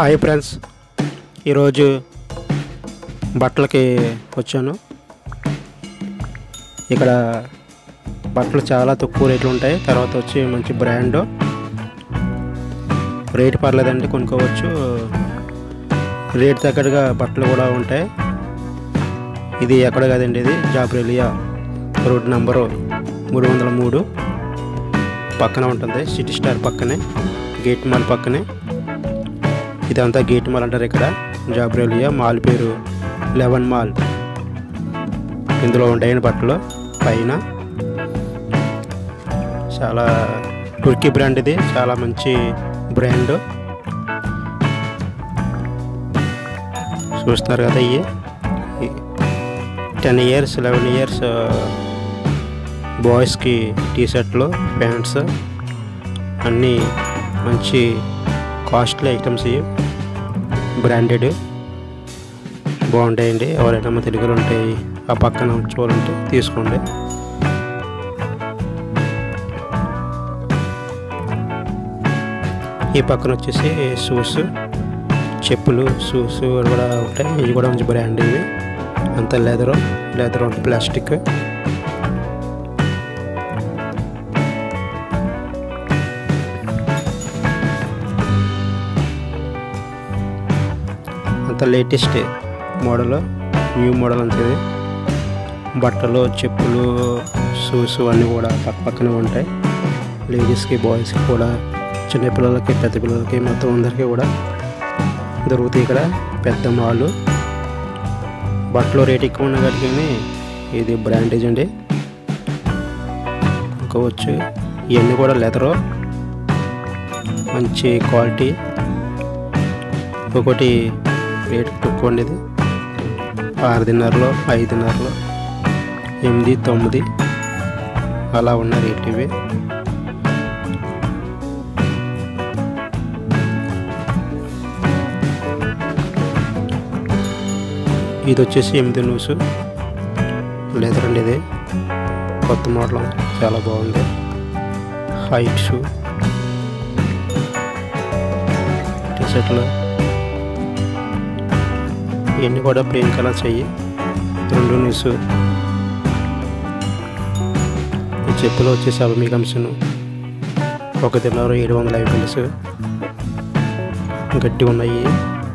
Hi friends, ఈరోజు బట్టలకి వచ్చాను. ఇక్కడ బట్టలు చాలా తక్కువ రేట్లు ఉంటాయి. తర్వాత వచ్చి మంచి బ్రాండ్, రేట్ పర్లేదండి, కొనుక్కోవచ్చు. రేట్ తగ్గట్టుగా బట్టలు కూడా ఉంటాయి. ఇది ఎక్కడ కదండి, ఇది జాబ్రేలియా రోడ్ నంబరు 303 పక్కన ఉంటుంది. సిటీ స్టార్ పక్కనే, గేట్ మాల్ పక్కనే. ఇదంతా గేట్ మాల్ అంటారు ఇక్కడ. జాబ్రేలియా మాల్ పేరు 11 మాల్. ఇందులో ఉంటాయని బట్టలు పైన. చాలా టర్కీ బ్రాండ్, ఇది చాలా మంచి బ్రాండ్. చూస్తున్నారు కదా, ఇవి 10 ఇయర్స్ 11 ఇయర్స్ బాయ్స్కి టీషర్ట్లు, ప్యాంట్స్ అన్నీ మంచి కాస్ట్లీ ఐటమ్స్. ఇవి బ్రాండెడ్ బాగుంటాయండి. ఎవరైనా మా తెలుగులో ఉంటాయి ఆ పక్కన చూడాలంటే తీసుకోండి. ఈ పక్కన వచ్చేసి షూస్, చెప్పులు, షూస్ కూడా ఉంటాయి. ఇవి కూడా మంచి బ్రాండ్. ఇవి అంతా లెదర్ అంటే ప్లాస్టిక్. అంత లేటెస్ట్ మోడల్, న్యూ మోడల్ అంతది. బట్టలు, చెప్పులు, షూస్ అన్నీ కూడా పక్కనే ఉంటాయి. లేడీస్కి, బాయ్స్కి కూడా, చిన్నపిల్లలకి, పెద్ద పిల్లలకి, మొత్తం అందరికీ కూడా దొరుకుతాయి ఇక్కడ. పెద్ద మాల్. బట్టలు రేట్ ఎక్కువ ఉన్న కానీ ఇది బ్రాండేజ్ అండి, కొనుక్కోవచ్చు. ఇవన్నీ కూడా లెదరు, మంచి క్వాలిటీ. ఒకటి రేట్ తక్కువ అండి, ఇది 6,500, 5,500, 8, 9 అలా ఉన్న రేట్ ఇవి. ఇది వచ్చేసి 8 న్యూస్ లెదర్ అండి. ఇది కొత్త మోడల్, చాలా బాగుంది. హైట్ షూ, టీషర్ట్లు ఇవన్నీ కూడా ప్లెయిన్ కలర్స్ అయ్యి 2 న్యూస్. ఈ చెప్పులు వచ్చేసి అవి కంపెనీ 1,750 ఐపీఎల్స్ గట్టి ఉన్నాయి.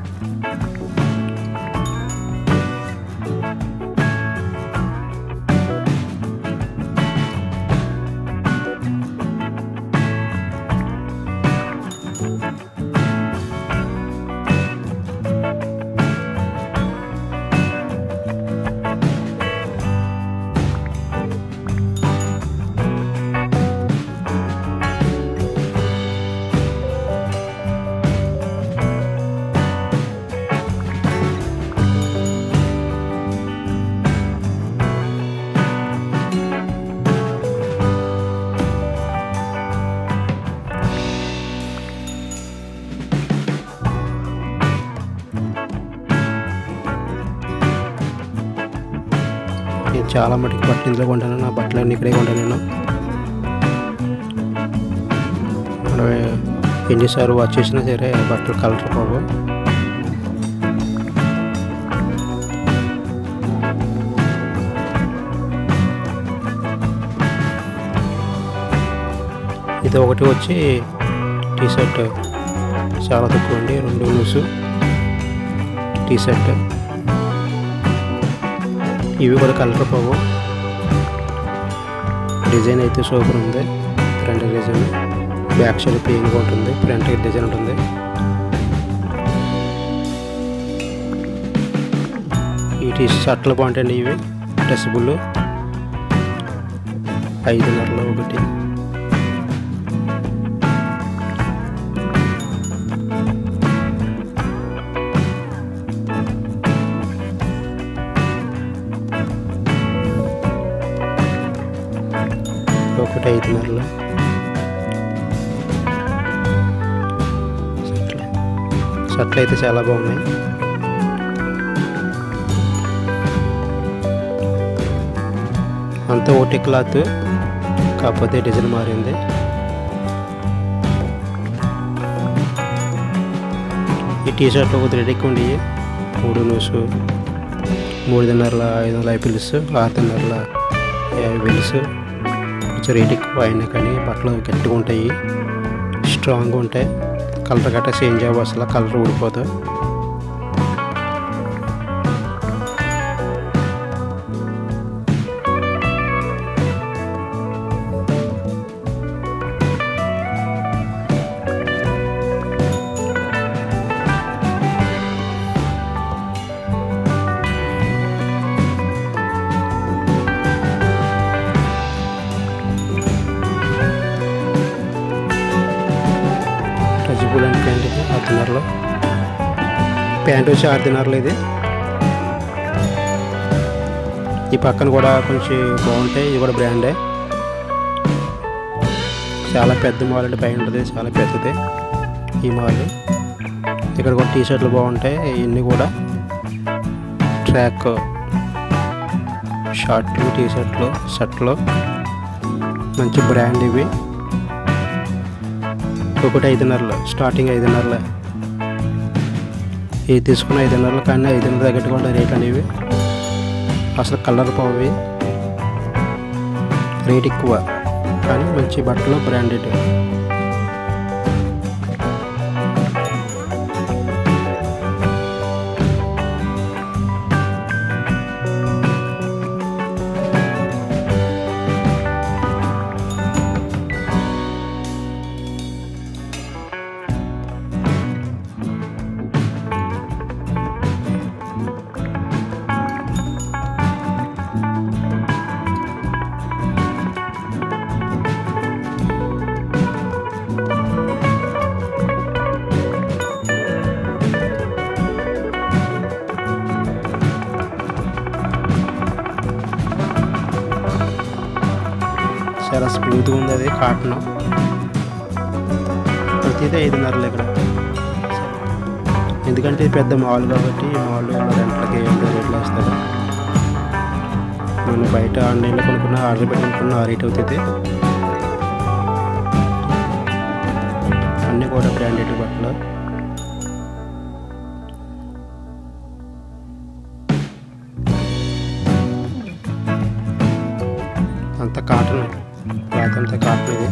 నేను చాలా మటుకు బట్టలు ఇందులో కొంటాను. నా బట్టలన్నీ ఇక్కడే కొంటాను నేను. మనం ఎన్నిసార్లు వాచ్ చేసినా సరే బట్టలు కలర్ పోవు. ఇది ఒకటి వచ్చి టీషర్ట్ చాలా తక్కువ అండి. 2 న్యూస్ టీషర్ట్. ఇవి కూడా కలర్ పోవు. డిజైన్ అయితే సూపర్ ఉంది. ఫ్రంట్ డిజైన్, బ్యాక్ సైడ్ ప్లెయిన్గా ఉంటుంది, ఫ్రంట్ డిజైన్ ఉంటుంది. ఈ టీ షర్ట్లు బాగుంటాయండి. ఇవి డ్రెస్బుల్ 5,500 ఒకటి. ఒకటి 5,500. షర్ట్లు అయితే చాలా బాగున్నాయి. అంతా ఒకటి క్లాత్, కాకపోతే డిజైన్ మారింది. ఈ టీ షర్ట్లు కొద్దిగా రేట్ ఎక్కువ ఉండేవి. 3 న్యూస్ 3.5 500 ఐపీఎల్స్ 6.5 50 బిల్స్. కొంచెం రేట్ ఎక్కువ అయినా కానీ బట్టలు గట్టిగా ఉంటాయి, స్ట్రాంగ్గా ఉంటాయి. కలర్ గట్రా చేంజ్ అవ్వ, అసలు కలర్ ఊడిపోదు. టచబుల్ అండ్ ప్యాంట్ ఇది 6.5లో. ప్యాంట్ వచ్చి 6.5లో. ఇది ఈ పక్కన కూడా కొంచెం బాగుంటాయి. ఇది కూడా బ్రాండే, చాలా పెద్ద మాల్ అంటే పైన ఉంటుంది, చాలా పెద్దది ఈ మాల్. ఇక్కడ కూడా టీ షర్ట్లు బాగుంటాయి. ఇవన్నీ కూడా ట్రాక్ షార్ట్లు, టీ షర్ట్లు, షర్ట్లు మంచి బ్రాండ్ ఇవి. ఒకటి 5.5లో, స్టార్టింగ్ 5.5లో. ఇది తీసుకున్న 5.5లో, కానీ 5.5 తగ్గట్టు కూడా రేట్ అనేవి. అసలు కలర్ పోవి, రేట్ ఎక్కువ, కానీ మంచి బట్టలు బ్రాండెడ్. చాలా స్మూత్గా ఉంది, అది కాటన్. ప్రతిదీ 5.5లో ఇక్కడ. ఎందుకంటే ఇది పెద్ద మాల్ కాబట్టి ఈ మాల్ రెంట్లకి రేట్లు వేస్తారు. మనం బయట ఆన్లైన్లో కొనుక్కున్న, ఆర్డర్ పెట్టి కొనుక్కున్న ఆ రేట్ అవుతుంది. అన్నీ కూడా బ్రాండెడ్ బట్టలు. అంత కాటన్, క్లాత్ అంతా కాటన్. ఇది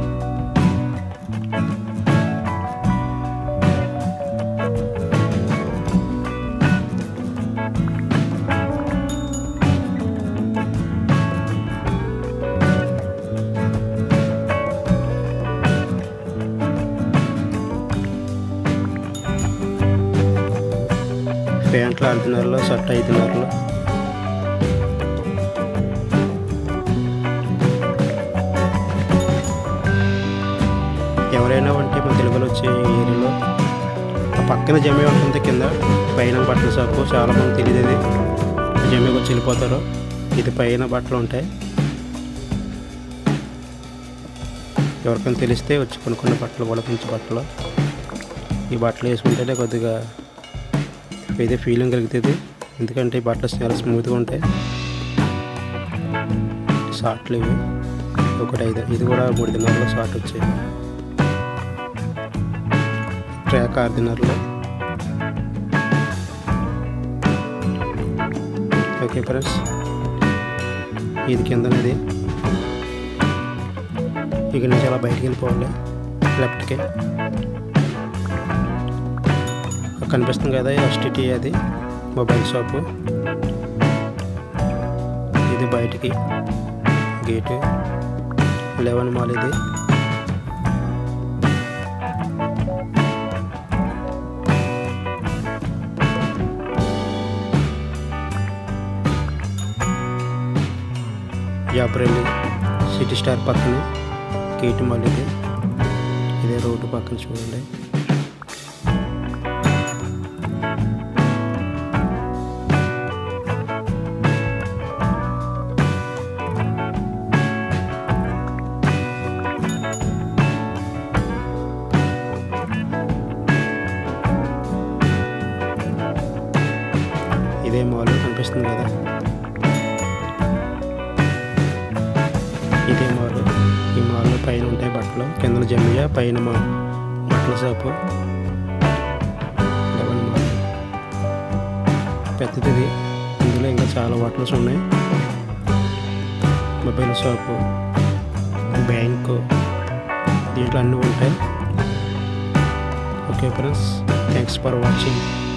ప్యాంట్లు 6.5లో, షర్ట్ 5.5లో. ఎవరైనా ఉంటే మన తెలుగులో వచ్చే ఏరియాలో ఆ పక్కన జమ్మి ఉంటుంది, కింద పైన బట్టల షాపు. చాలామంది తెలియదు ఇది, జమ్మికి వచ్చి వెళ్ళిపోతారు. ఇది పైన బట్టలు ఉంటాయి. ఎవరికైనా తెలిస్తే వచ్చి కొనుక్కున్న బట్టలు కూడా మంచి బట్టలు. ఈ బట్టలు వేసుకుంటేనే కొద్దిగా ఇదే ఫీలింగ్ కలుగుతుంది, ఎందుకంటే ఈ బట్టలు చాలా స్మూత్గా ఉంటాయి. షార్ట్లు ఇవి ఒకటి 5, ఇది కూడా 3.5లో షార్ట్ వచ్చాయి. ట్రాక్ 6.5లో. ఓకే ఫ్రెండ్స్, ఇది కిందనేది. ఇక్కడ నుంచి అలా బయటికి వెళ్ళిపోవాలి లెఫ్ట్కి. కనిపిస్తుంది కదా ఎస్టీటీ, అది మొబైల్ షాపు. ఇది బయటికి గేటు 11 మాల్. ఇది జాబ్రెల్లి సిటీ స్టార్ పక్కనే గేటు మాల్. ఇది ఇదే రోడ్డు పక్కన చూడండి. ఇదే మాల్ కనిపిస్తుంది కదా, ఇదే మాల్. ఈ మాల్లో పైన ఉంటాయి బట్టలు, కింద జమ్మియా, పైన బట్టల షాపు. పెద్దది. ఇందులో ఇంకా చాలా హోటల్స్ ఉన్నాయి. మొబైల్ షాపు, బ్యాంకు, దీంట్లో అన్నీ ఉంటాయి. Okay friends, thanks for watching.